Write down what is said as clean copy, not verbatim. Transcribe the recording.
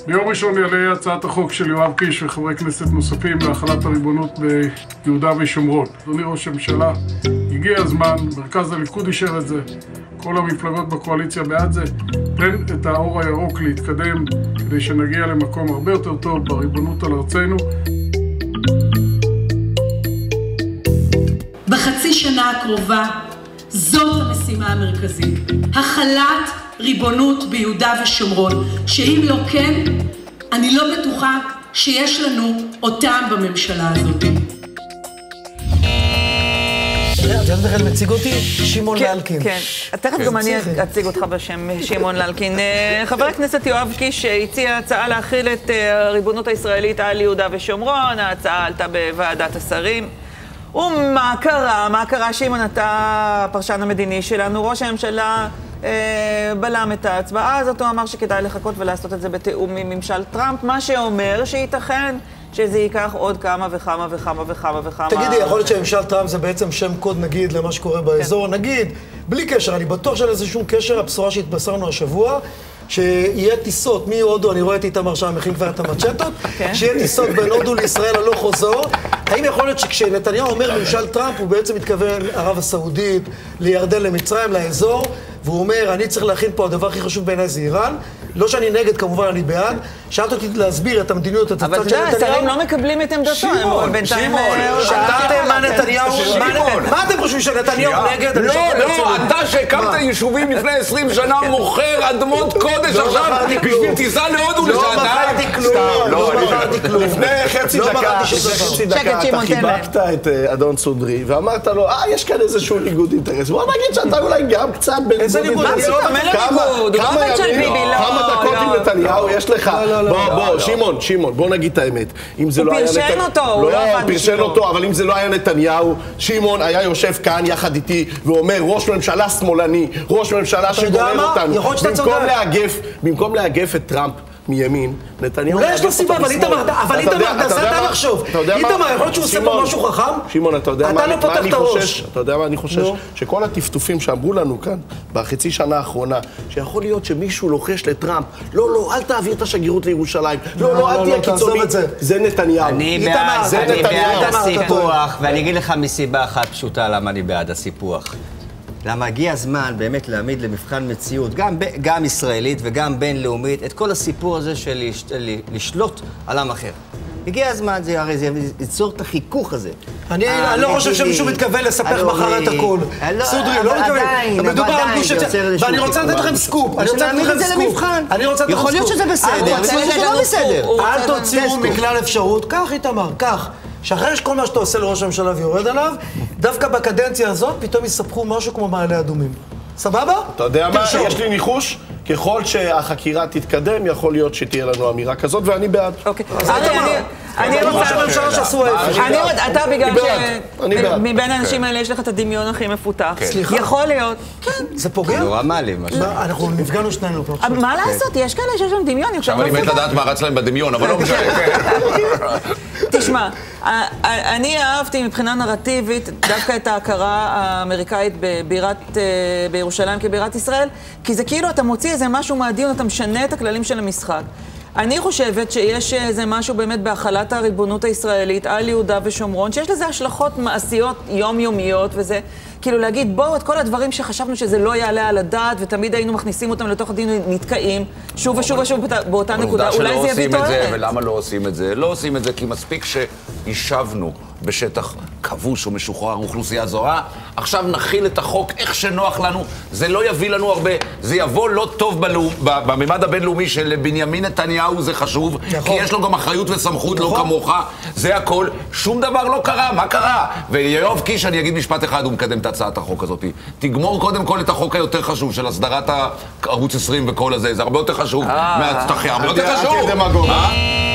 ביום ראשון יעלה הצעת החוק של יואב קיש וחברי כנסת נוספים להחלת הריבונות ביהודה ושומרון. אדוני ראש הממשלה, הגיע הזמן, מרכז הליכוד אישר את זה, כל המפלגות בקואליציה בעד זה, תן את האור הירוק להתקדם כדי שנגיע למקום הרבה יותר טוב בריבונות על ארצנו. בחצי שנה הקרובה זאת המשימה המרכזית, החלת ריבונות ביהודה ושומרון, שאם לא כן, אני לא בטוחה שיש לנו אותם בממשלה הזאת. את בכלל מציג אותי? שמעון ללקין. כן, תכף גם אני אציג אותך בשם שמעון ללקין. חבר הכנסת יואב קיש הציע הצעה להכיל את הריבונות הישראלית על יהודה ושומרון, ההצעה עלתה בוועדת השרים. ומה קרה? מה קרה, שמעון, אתה הפרשן המדיני שלנו, ראש הממשלה בלם את ההצבעה הזאת, הוא אמר שכדאי לחכות ולעשות את זה בתיאום עם ממשל טראמפ, מה שאומר שייתכן שזה ייקח עוד כמה וכמה וכמה וכמה וכמה. תגידי, יכול להיות שממשל טראמפ זה בעצם שם קוד, נגיד, למה שקורה באזור, נגיד, בלי קשר, אני בטוח שאין איזה שום קשר, הבשורה שהתבשרנו השבוע, שיהיה טיסות מהודו, אני רואה את איתמר שם, מכין כבר את המצ'טות, שיהיה טיסות בין הודו לישראל הלא חוזר. האם יכול להיות שכשנתניהו אומר ממשל טראמפ, הוא בעצם מתכוון ערב הסעודית, לירדן, למצרים, לאזור, והוא אומר, אני צריך להכין פה, הדבר הכי חשוב בעיניי זה איראן. לא שאני נגד, כמובן אני בעד. שאלת אותי להסביר את המדיניות, את הצד של נתניהו. אבל השרים לא מקבלים את עמדתו. שמעון, שאלתם מה נתניהו... מה אתם חושבים, שנתניהו נגד? לא, אתה שהקמת יישובים לפני 20 שנה מוכר אדמות קודש עכשיו בשביל טיסה להודו לשעתיים. לא מכרתי כלום. לפני חצי דקה אתה חיבקת את אדון סודרי ואמרת לו, יש כאן איזשהו ניגוד אינטרס. בוא נגיד שאתה אולי גם קצת איזה ניגוד? כמה דקות עם נתניהו יש לך? בוא, שמעון, בוא נגיד את האמת. הוא פרשן אותו, הוא לא עבד בשבילו. פרשן אותו, אבל אם זה לא היה נתניהו, שמעון היה יושב כאן יחד איתי ואומר, ראש ממשלה שמאלני, ראש ממשלה שגורר אותנו. במקום לאגף את טראמפ מימין, נתניהו... אולי יש לו סיבה, אבל איתמר, נסה לחשוב. איתמר, יכול להיות שהוא עושה פה משהו חכם? שמעון, אתה יודע אתה לא פותח את הראש. אתה יודע מה אני חושש? שכל הטפטופים שאמרו לנו כאן, בחצי שנה האחרונה, שיכול להיות שמישהו לוחש לטראמפ, לא, אל תעביר את השגרירות לירושלים, לא, אל תהיה קיצוני. זה נתניהו. אני בעד הסיפוח, ואני אגיד לך מסיבה אחת פשוטה למה אני בעד הסיפוח. למה הגיע הזמן באמת להעמיד למבחן מציאות, גם ישראלית וגם בינלאומית, את כל הסיפור הזה של לשלוט על עם אחר. הגיע הזמן, זה ייצור את החיכוך הזה. אני לא חושב שמישהו מתכוון לספח מחר את הכל. סודרי, לא מתכוון. מדובר על גוש הזה. ואני רוצה לתת לכם סקופ. נעמיד את זה למבחן. יכול להיות שזה בסדר, יכול להיות שזה לא בסדר. אל תוציאו מכלל אפשרות. כך, איתמר, כך. שאחרי כל מה שאתה עושה לראש הממשלה ויורד עליו, דווקא בקדנציה הזאת פתאום יספחו משהו כמו מעלה אדומים. סבבה? אתה יודע מה? יש לי ניחוש. ככל שהחקירה תתקדם, יכול להיות שתהיה לנו אמירה כזאת, ואני בעד. אוקיי. אני רוצה... אתה בגלל שמבין האנשים האלה יש לך את הדמיון הכי מפותח. סליחה. יכול להיות. כן. זה פוגע? נורא מעלי, משהו. אנחנו נפגענו שנינו פה. מה לעשות? יש כאלה שיש להם דמיון. עכשיו אני מת לדעת מה רץ להם בדמיון, אבל לא משנה. תשמע, אני אהבתי מבחינה נרטיבית דווקא את ההכרה האמריקאית בירושלים כבירת ישראל, כי זה כאילו אתה מוציא איזה משהו מהדיון, אתה משנה את הכללים של המשחק. אני חושבת שיש איזה משהו באמת בהחלת הריבונות הישראלית על יהודה ושומרון, שיש לזה השלכות מעשיות יומיומיות, וזה כאילו להגיד, בואו את כל הדברים שחשבנו שזה לא יעלה על הדעת, ותמיד היינו מכניסים אותם לתוך הדין, נתקעים, שוב ושוב ושוב באותה נקודה, אולי זה יביא תועלת. ולמה לא עושים את זה? לא עושים את זה כי מספיק שישבנו בשטח כבוש או משוחרר, אוכלוסייה זרה, עכשיו נכיל את החוק איך שנוח לנו, זה לא יביא לנו הרבה, זה יבוא לא טוב בממד הבינלאומי של בנימין נתניהו, זה חשוב, כי יש לו גם אחריות וסמכות, לא כמוך, זה הכל, שום דבר לא קרה, מה קרה? ויואב קיש, אני אגיד משפט אחד, הוא מקדם את הצעת החוק הזאת, תגמור קודם כל את החוק היותר חשוב של הסדרת ערוץ 20 וכל הזה, זה הרבה יותר חשוב מהצטחיה, הרבה יותר חשוב.